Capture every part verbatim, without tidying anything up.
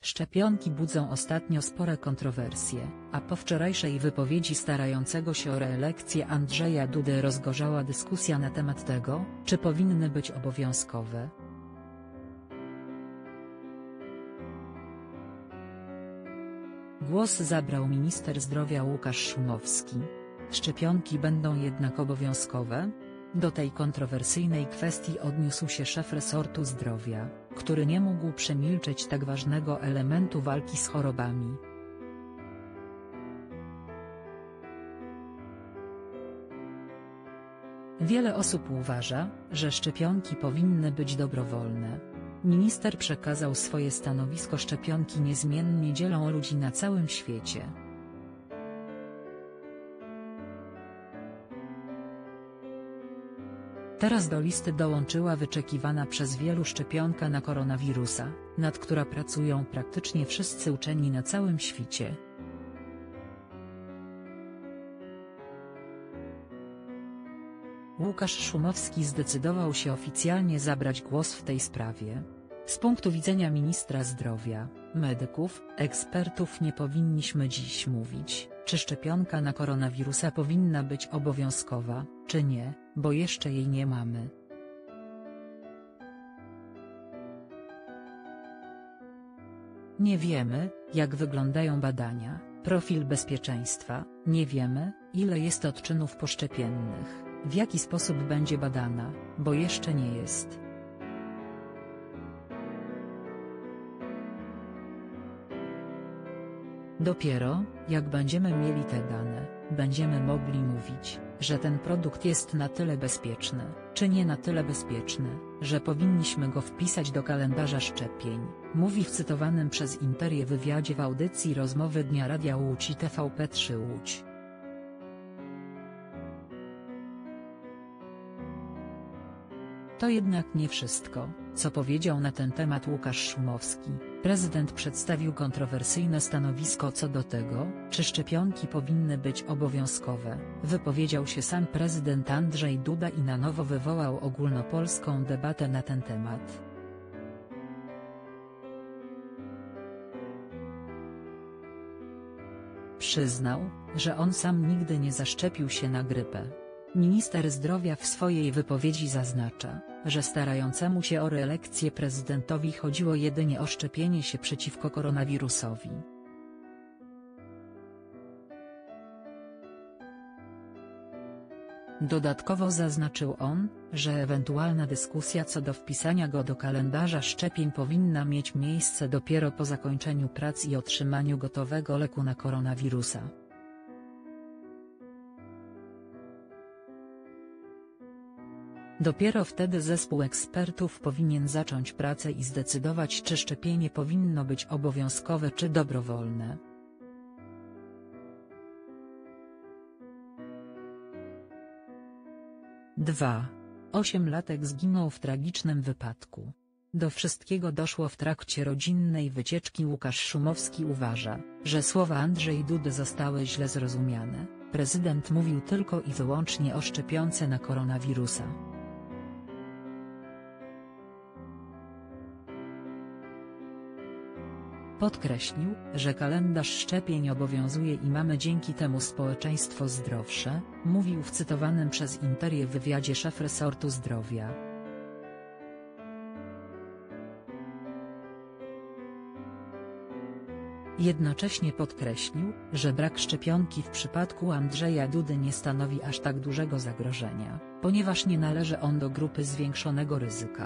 Szczepionki budzą ostatnio spore kontrowersje, a po wczorajszej wypowiedzi starającego się o reelekcję Andrzeja Dudy rozgorzała dyskusja na temat tego, czy powinny być obowiązkowe. Głos zabrał minister zdrowia Łukasz Szumowski. Szczepionki będą jednak obowiązkowe? Do tej kontrowersyjnej kwestii odniósł się szef resortu zdrowia, który nie mógł przemilczeć tak ważnego elementu walki z chorobami. Wiele osób uważa, że szczepionki powinny być dobrowolne. Minister przekazał swoje stanowisko: szczepionki niezmiennie dzielą ludzi na całym świecie. Teraz do listy dołączyła wyczekiwana przez wielu szczepionka na koronawirusa, nad która pracują praktycznie wszyscy uczeni na całym świecie. Łukasz Szumowski zdecydował się oficjalnie zabrać głos w tej sprawie. Z punktu widzenia ministra zdrowia, medyków, ekspertów nie powinniśmy dziś mówić, czy szczepionka na koronawirusa powinna być obowiązkowa, czy nie, bo jeszcze jej nie mamy. Nie wiemy, jak wyglądają badania, profil bezpieczeństwa, nie wiemy, ile jest odczynów poszczepiennych, w jaki sposób będzie badana, bo jeszcze nie jest. Dopiero, jak będziemy mieli te dane, będziemy mogli mówić, że ten produkt jest na tyle bezpieczny, czy nie na tyle bezpieczny, że powinniśmy go wpisać do kalendarza szczepień, mówi w cytowanym przez Interię wywiadzie w audycji Rozmowy Dnia Radia Łódź i T V P trzy Łódź. To jednak nie wszystko, co powiedział na ten temat Łukasz Szumowski. Prezydent przedstawił kontrowersyjne stanowisko co do tego, czy szczepionki powinny być obowiązkowe. Wypowiedział się sam prezydent Andrzej Duda i na nowo wywołał ogólnopolską debatę na ten temat. Przyznał, że on sam nigdy nie zaszczepił się na grypę. Minister zdrowia w swojej wypowiedzi zaznacza, że starającemu się o reelekcję prezydentowi chodziło jedynie o szczepienie się przeciwko koronawirusowi. Dodatkowo zaznaczył on, że ewentualna dyskusja co do wpisania go do kalendarza szczepień powinna mieć miejsce dopiero po zakończeniu prac i otrzymaniu gotowego leku na koronawirusa. Dopiero wtedy zespół ekspertów powinien zacząć pracę i zdecydować, czy szczepienie powinno być obowiązkowe czy dobrowolne. dwa. Ośmiolatek zginął w tragicznym wypadku. Do wszystkiego doszło w trakcie rodzinnej wycieczki. Łukasz Szumowski uważa, że słowa Andrzej Dudy zostały źle zrozumiane. Prezydent mówił tylko i wyłącznie o szczepionce na koronawirusa. Podkreślił, że kalendarz szczepień obowiązuje i mamy dzięki temu społeczeństwo zdrowsze, mówił w cytowanym przez Interię wywiadzie szef resortu zdrowia. Jednocześnie podkreślił, że brak szczepionki w przypadku Andrzeja Dudy nie stanowi aż tak dużego zagrożenia, ponieważ nie należy on do grupy zwiększonego ryzyka.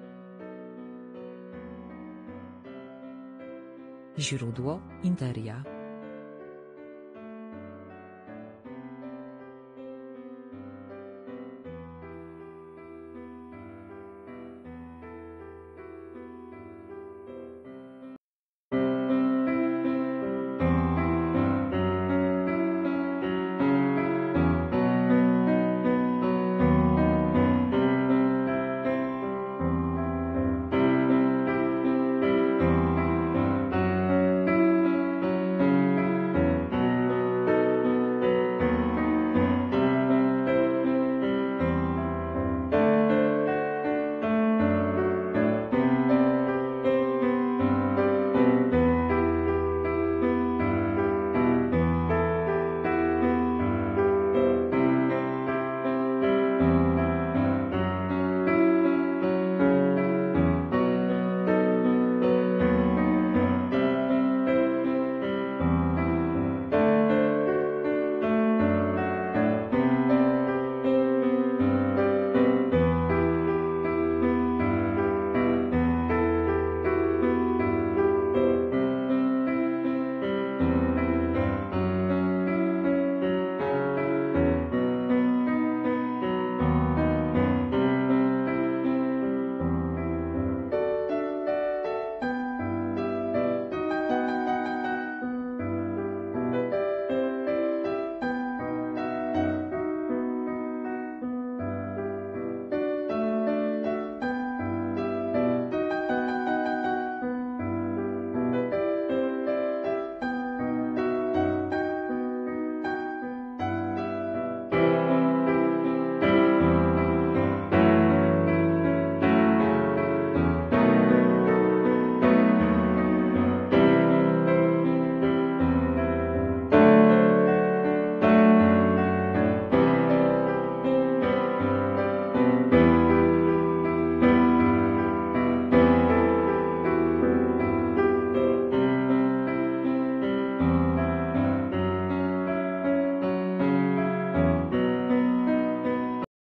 Źródło: Interia.